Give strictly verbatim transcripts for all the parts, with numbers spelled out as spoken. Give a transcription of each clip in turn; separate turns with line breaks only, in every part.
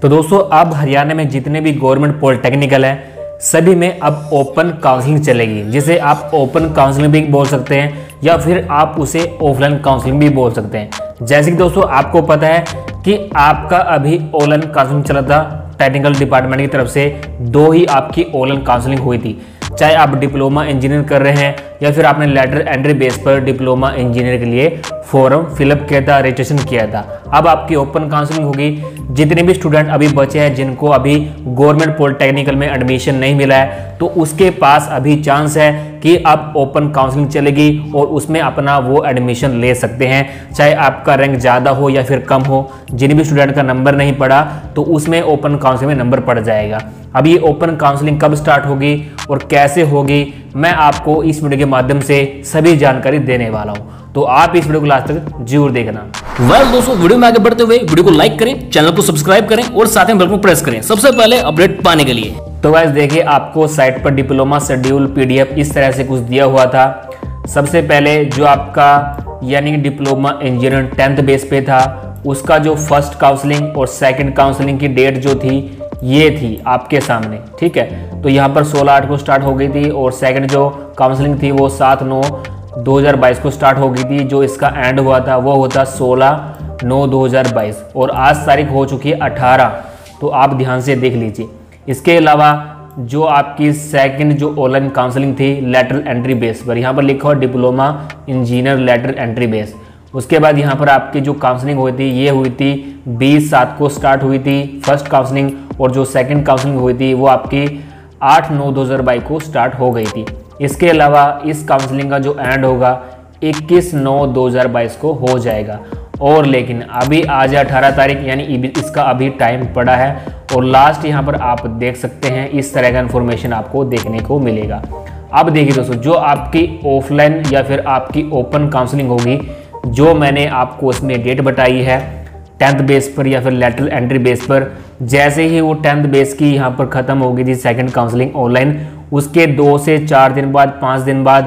तो दोस्तों अब हरियाणा में जितने भी गवर्नमेंट पॉलिटेक्निकल है सभी में अब ओपन काउंसलिंग चलेगी, जिसे आप ओपन काउंसलिंग भी बोल सकते हैं या फिर आप उसे ऑफलाइन काउंसलिंग भी बोल सकते हैं। जैसे कि दोस्तों आपको पता है कि आपका अभी ऑनलाइन काउंसलिंग चला था, टेक्निकल डिपार्टमेंट की तरफ से दो ही आपकी ऑनलाइन काउंसलिंग हुई थी, चाहे आप डिप्लोमा इंजीनियर कर रहे हैं या फिर आपने लेटर एंट्री बेस पर डिप्लोमा इंजीनियर के लिए फॉर्म फिलअप किया था, रजिस्ट्रेशन किया था। अब आपकी ओपन काउंसलिंग होगी। जितने भी स्टूडेंट अभी बचे हैं जिनको अभी गवर्नमेंट पॉलिटेक्निकल में एडमिशन नहीं मिला है, तो उसके पास अभी चांस है कि अब ओपन काउंसलिंग चलेगी और उसमें अपना वो एडमिशन ले सकते हैं, चाहे आपका रैंक ज़्यादा हो या फिर कम हो। जिन भी स्टूडेंट का नंबर नहीं पड़ा तो उसमें ओपन काउंसलिंग में नंबर पड़ जाएगा। अब ये ओपन काउंसलिंग कब स्टार्ट होगी और कैसे होगी, मैं आपको इस वीडियो के माध्यम से सभी जानकारी देने वाला हूँ, तो आप इस वीडियो को लास्ट तक जरूर देखना।
वेल दोस्तों, वीडियो में आगे बढ़ते हुए वीडियो को लाइक करें, चैनल को सब्सक्राइब करें और साथ में बेल को प्रेस करें सबसे पहले अपडेट पाने के लिए।
तो गाइस देखिए, आपको साइट पर डिप्लोमा शेड्यूल पीडीएफ इस तरह से कुछ दिया हुआ था। सबसे पहले जो आपका यानी कि डिप्लोमा इंजीनियर टेंथ बेस पे था, उसका जो फर्स्ट काउंसलिंग और सेकंड काउंसलिंग की डेट जो थी ये थी आपके सामने, ठीक है। तो यहाँ पर सोलह आठ को स्टार्ट हो गई थी और सेकंड जो काउंसलिंग थी वो सात नौ दो हज़ार बाईस को स्टार्ट हो गई थी। जो इसका एंड हुआ था वो होता सोलह नौ दो हज़ार बाईस और आज तारीख हो चुकी है अठारह, तो आप ध्यान से देख लीजिए। इसके अलावा जो आपकी सेकंड जो ऑनलाइन काउंसलिंग थी लेटरल एंट्री बेस पर, यहाँ पर लिखा हुआ diploma engineer lateral entry base. उसके बाद यहाँ पर आपकी जो काउंसलिंग हुई थी ये हुई थी बीस सात को स्टार्ट हुई थी फर्स्ट काउंसलिंग, और जो सेकंड काउंसलिंग हुई थी वो आपकी आठ नौ दो हज़ार बाईस को स्टार्ट हो गई थी। इसके अलावा इस काउंसलिंग का जो एंड होगा इक्कीस नौ दो हज़ार बाईस को हो जाएगा। और लेकिन अभी आज अठारह तारीख यानी इसका अभी टाइम पड़ा है और लास्ट यहाँ पर आप देख सकते हैं इस तरह का इन्फॉर्मेशन आपको देखने को मिलेगा। अब देखिए दोस्तों, जो आपकी ऑफलाइन या फिर आपकी ओपन काउंसलिंग होगी, जो मैंने आपको इसमें डेट बताई है टेंथ बेस पर या फिर लेटरल एंट्री बेस पर, जैसे ही वो टेंथ बेस की यहाँ पर ख़त्म हो गई थी सेकंड काउंसलिंग ऑनलाइन, उसके दो से चार दिन बाद पाँच दिन बाद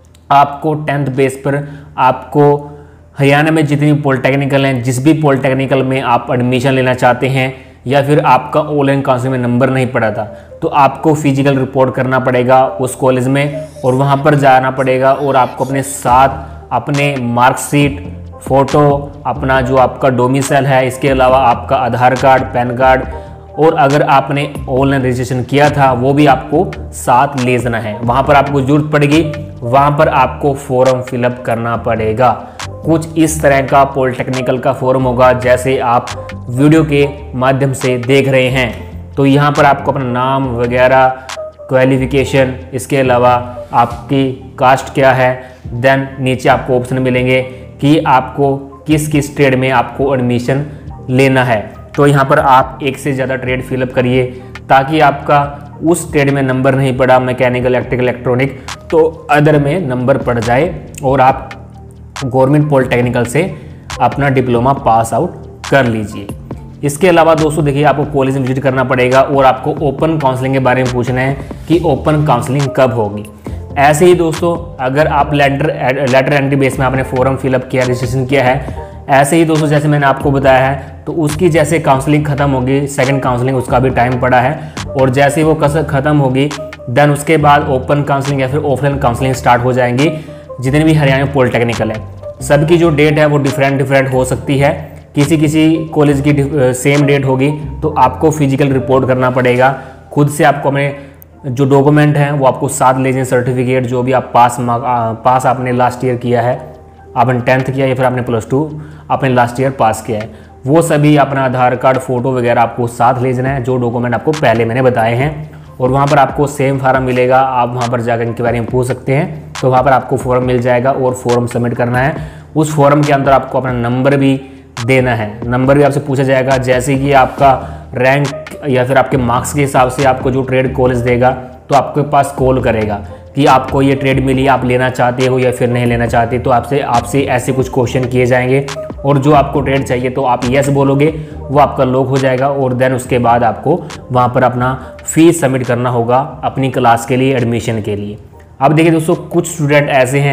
आपको टेंथ बेस पर आपको हरियाणा में जितनी पॉलिटेक्निकल हैं, जिस भी पॉलिटेक्निकल में आप एडमिशन लेना चाहते हैं या फिर आपका ऑनलाइन काउंसलिंग में नंबर नहीं पड़ा था, तो आपको फिजिकल रिपोर्ट करना पड़ेगा उस कॉलेज में और वहाँ पर जाना पड़ेगा और आपको अपने साथ अपने मार्कशीट, फ़ोटो, अपना जो आपका डोमिसाइल है, इसके अलावा आपका आधार कार्ड, पैन कार्ड, और अगर आपने ऑनलाइन रजिस्ट्रेशन किया था वो भी आपको साथ ले जाना है। वहाँ पर आपको जरूरत पड़ेगी, वहाँ पर आपको फॉर्म फिलअप करना पड़ेगा। कुछ इस तरह का पॉलिटेक्निकल का फॉर्म होगा जैसे आप वीडियो के माध्यम से देख रहे हैं। तो यहाँ पर आपको अपना नाम वगैरह, क्वालिफिकेशन, इसके अलावा आपकी कास्ट क्या है, देन नीचे आपको ऑप्शन मिलेंगे कि आपको किस किस ट्रेड में आपको एडमिशन लेना है। तो यहाँ पर आप एक से ज़्यादा ट्रेड फिलअप करिए ताकि आपका उस ट्रेड में नंबर नहीं पड़ा, मैकेनिकल, इलेक्ट्रिकल, इलेक्ट्रॉनिक, तो अदर में नंबर पड़ जाए और आप गवर्नमेंट पॉलिटेक्निकल से अपना डिप्लोमा पास आउट कर लीजिए। इसके अलावा दोस्तों देखिए, आपको कॉलेज में विजिट करना पड़ेगा और आपको ओपन काउंसलिंग के बारे में पूछना है कि ओपन काउंसलिंग कब होगी। ऐसे ही दोस्तों, अगर आप लेटर लेटर एंट्री बेस में आपने फॉर्म फिलअप किया, रजिस्ट्रेशन किया है, ऐसे ही दोस्तों जैसे मैंने आपको बताया है, तो उसकी जैसे काउंसलिंग खत्म होगी, सेकंड काउंसलिंग उसका भी टाइम पड़ा है, और जैसे ही वो खत्म होगी देन उसके बाद ओपन काउंसलिंग या फिर ऑफलाइन काउंसलिंग स्टार्ट हो जाएंगी। जितने भी हरियाणा में पॉलिटेक्निकल है सबकी जो डेट है वो डिफरेंट डिफरेंट हो सकती है। किसी किसी कॉलेज की सेम डेट होगी, तो आपको फिजिकल रिपोर्ट करना पड़ेगा। खुद से आपको अपने जो डॉक्यूमेंट हैं वो आपको साथ ले जाएं, सर्टिफिकेट जो भी आप पास पास आपने लास्ट ईयर किया है, आपने टेंथ किया या फिर आपने प्लस टू आपने लास्ट ईयर पास किया है, वो सभी अपना आधार कार्ड, फोटो वगैरह आपको साथ ले जाना है, जो डॉक्यूमेंट आपको पहले मैंने बताए हैं। और वहाँ पर आपको सेम फार्म मिलेगा, आप वहाँ पर जाकर इनके बारे में पूछ सकते हैं। तो वहाँ पर आपको फॉर्म मिल जाएगा और फॉर्म सबमिट करना है। उस फॉर्म के अंदर आपको अपना नंबर भी देना है, नंबर भी आपसे पूछा जाएगा। जैसे कि आपका रैंक या फिर आपके मार्क्स के हिसाब से आपको जो ट्रेड कॉलेज देगा तो आपके पास कॉल करेगा कि आपको ये ट्रेड मिली, आप लेना चाहते हो या फिर नहीं लेना चाहते। तो आपसे आपसे ऐसे कुछ क्वेश्चन किए जाएंगे और जो आपको ट्रेड चाहिए तो आप यस बोलोगे, वो आपका लॉक हो जाएगा। और देन उसके बाद आपको वहाँ पर अपना फीस सबमिट करना होगा अपनी क्लास के लिए, एडमिशन के लिए। अब देखिए दोस्तों, कुछ स्टूडेंट ऐसे हैं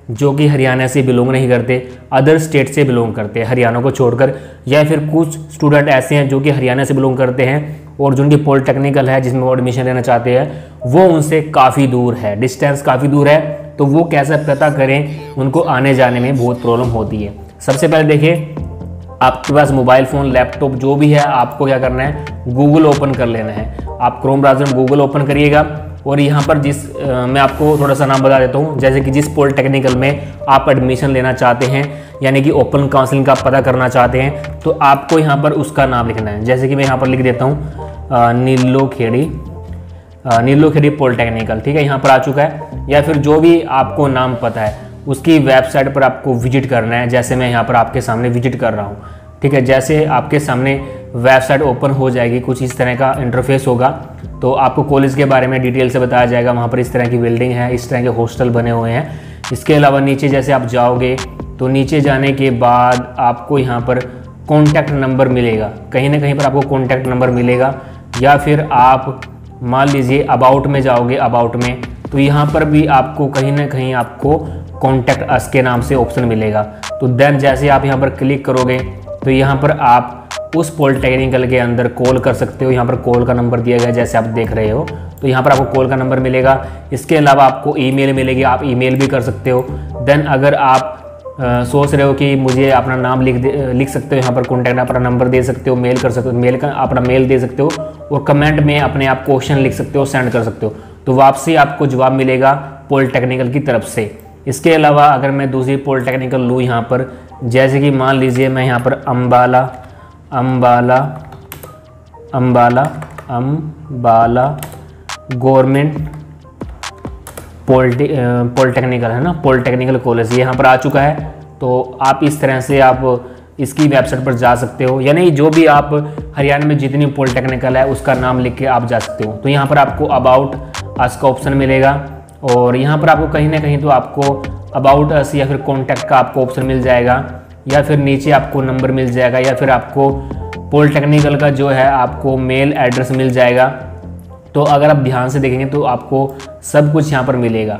जो कि हरियाणा से बिलोंग नहीं करते, अदर स्टेट से बिलोंग करते हैं हरियाणा को छोड़कर, या फिर कुछ स्टूडेंट ऐसे हैं जो कि हरियाणा से बिलोंग करते हैं और जो उनकी पॉलिटेक्निकल है जिसमें वो एडमिशन लेना चाहते हैं वो उनसे काफ़ी दूर है, डिस्टेंस काफ़ी दूर है, तो वो कैसे पता करें, उनको आने जाने में बहुत प्रॉब्लम होती है। सबसे पहले देखिए, आपके पास मोबाइल फ़ोन, लैपटॉप जो भी है, आपको क्या करना है, गूगल ओपन कर लेना है। आप क्रोम ब्राउज़र में गूगल ओपन करिएगा और यहाँ पर जिस आ, मैं आपको थोड़ा सा नाम बता देता हूँ, जैसे कि जिस पॉलिटेक्निकल में आप एडमिशन लेना चाहते हैं यानी कि ओपन काउंसलिंग का पता करना चाहते हैं, तो आपको यहाँ पर उसका नाम लिखना है। जैसे कि मैं यहाँ पर लिख देता हूँ नीलोखेड़ी, नीलोखेड़ी पॉलिटेक्निकल, ठीक है, यहाँ पर आ चुका है। या फिर जो भी आपको नाम पता है उसकी वेबसाइट पर आपको विजिट करना है, जैसे मैं यहाँ पर आपके सामने विजिट कर रहा हूँ, ठीक है। जैसे आपके सामने वेबसाइट ओपन हो जाएगी, कुछ इस तरह का इंटरफेस होगा, तो आपको कॉलेज के बारे में डिटेल से बताया जाएगा। वहाँ पर इस तरह की बिल्डिंग है, इस तरह के हॉस्टल बने हुए हैं। इसके अलावा नीचे जैसे आप जाओगे तो नीचे जाने के बाद आपको यहाँ पर कॉन्टैक्ट नंबर मिलेगा, कहीं ना कहीं पर आपको कॉन्टैक्ट नंबर मिलेगा। या फिर आप मान लीजिए अबाउट में जाओगे, अबाउट में तो यहाँ पर भी आपको कहीं ना कहीं आपको कॉन्टैक्ट अस के नाम से ऑप्शन मिलेगा। तो देन जैसे आप यहाँ पर क्लिक करोगे तो यहाँ पर आप उस पॉलिटेक्निकल के अंदर कॉल कर सकते हो। यहाँ पर कॉल का नंबर दिया गया है, जैसे आप देख रहे हो, तो यहाँ पर आपको कॉल का नंबर मिलेगा। इसके अलावा आपको ईमेल मिलेगी, आप ईमेल भी कर सकते हो। देन अगर आप आ, सोच रहे हो कि मुझे अपना नाम लिख दे लिख सकते हो, यहाँ पर कॉन्टैक्ट अपना नंबर दे सकते हो, मेल कर सकते हो, मेल का अपना मेल दे सकते हो और कमेंट में अपने आप क्वेश्चन लिख सकते हो, सेंड कर सकते हो, तो वापसी आपको जवाब मिलेगा पॉलिटेक्निकल की तरफ से। इसके अलावा अगर मैं दूसरी पॉलिटेक्निकल लूँ यहाँ पर, जैसे कि मान लीजिए मैं यहाँ पर Ambala Ambala Ambala Ambala government poly polytechnical है ना, पॉलिटेक्निकल कॉलेज यहाँ पर आ चुका है। तो आप इस तरह से आप इसकी वेबसाइट पर जा सकते हो, यानी जो भी आप हरियाणा में जितनी पॉलिटेक्निकल है उसका नाम लिख के आप जा सकते हो। तो यहाँ पर आपको अबाउट अस का ऑप्शन मिलेगा और यहाँ पर आपको कहीं ना कहीं तो आपको अबाउट अस या फिर कॉन्टैक्ट का आपको ऑप्शन मिल जाएगा, या फिर नीचे आपको नंबर मिल जाएगा, या फिर आपको पॉलिटेक्निकल का जो है आपको मेल एड्रेस मिल जाएगा। तो अगर आप ध्यान से देखेंगे तो आपको सब कुछ यहाँ पर मिलेगा।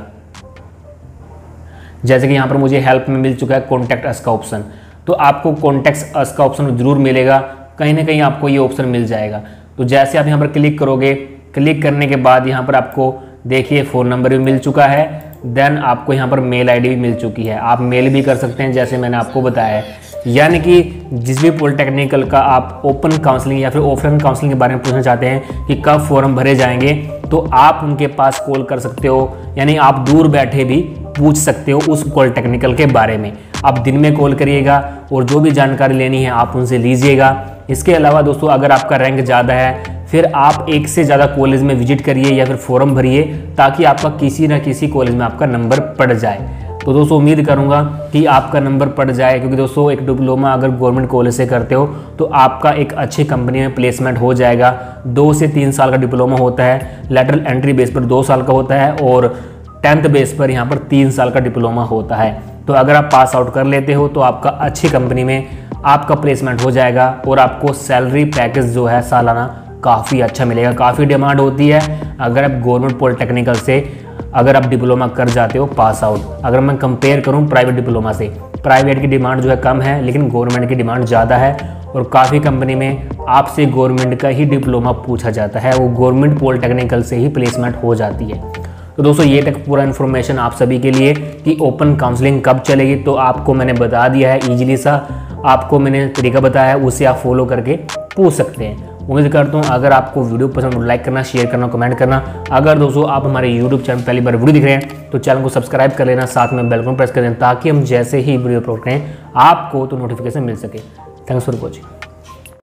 जैसे कि यहाँ पर मुझे हेल्प में मिल चुका है कॉन्टैक्ट अस का ऑप्शन, तो आपको कॉन्टैक्ट अस का ऑप्शन जरूर मिलेगा, कहीं ना कहीं आपको ये ऑप्शन मिल जाएगा। तो जैसे आप यहाँ पर क्लिक करोगे, क्लिक करने के बाद यहाँ पर आपको देखिए फ़ोन नंबर भी मिल चुका है, देन आपको यहाँ पर मेल आईडी भी मिल चुकी है, आप मेल भी कर सकते हैं जैसे मैंने आपको बताया है। यानी कि जिस भी पॉलिटेक्निकल का आप ओपन काउंसलिंग या फिर ऑफलाइन काउंसलिंग के बारे में पूछना चाहते हैं कि कब फॉर्म भरे जाएंगे, तो आप उनके पास कॉल कर सकते हो, यानी आप दूर बैठे भी पूछ सकते हो उस पॉलिटेक्निकल के बारे में। आप दिन में कॉल करिएगा और जो भी जानकारी लेनी है आप उनसे लीजिएगा। इसके अलावा दोस्तों अगर आपका रैंक ज़्यादा है फिर आप एक से ज़्यादा कॉलेज में विजिट करिए या फिर फॉर्म भरिए, ताकि आपका किसी न किसी कॉलेज में आपका नंबर पड़ जाए। तो दोस्तों उम्मीद करूंगा कि आपका नंबर पड़ जाए, क्योंकि दोस्तों एक डिप्लोमा अगर गवर्नमेंट कॉलेज से करते हो तो आपका एक अच्छी कंपनी में प्लेसमेंट हो जाएगा। दो से तीन साल का डिप्लोमा होता है, लेटरल एंट्री बेस पर दो साल का होता है और टेंथ बेस पर यहाँ पर तीन साल का डिप्लोमा होता है। तो अगर आप पास आउट कर लेते हो तो आपका अच्छी कंपनी में आपका प्लेसमेंट हो जाएगा और आपको सैलरी पैकेज जो है सालाना काफ़ी अच्छा मिलेगा। काफ़ी डिमांड होती है अगर आप गवर्नमेंट पॉलिटेक्निकल से अगर आप डिप्लोमा कर जाते हो पास आउट। अगर मैं कंपेयर करूं प्राइवेट डिप्लोमा से, प्राइवेट की डिमांड जो है कम है लेकिन गवर्नमेंट की डिमांड ज़्यादा है और काफ़ी कंपनी में आपसे गवर्नमेंट का ही डिप्लोमा पूछा जाता है, वो गवर्नमेंट पॉलिटेक्निकल से ही प्लेसमेंट हो जाती है। तो दोस्तों ये तक पूरा इन्फॉर्मेशन आप सभी के लिए कि ओपन काउंसलिंग कब चलेगी, तो आपको मैंने बता दिया है, ईजिली सा आपको मैंने तरीका बताया है, उसे आप फॉलो करके पूछ सकते हैं। उम्मीद करता हूँ अगर आपको वीडियो पसंद हो लाइक करना, शेयर करना, कमेंट करना। अगर दोस्तों आप हमारे यूट्यूब चैनल पहली बार वीडियो दिख रहे हैं तो चैनल को सब्सक्राइब कर लेना, साथ में बेल आइकन प्रेस कर देना ताकि हम जैसे ही वीडियो अपलोड करें आपको तो नोटिफिकेशन मिल सके। Thanks for watching.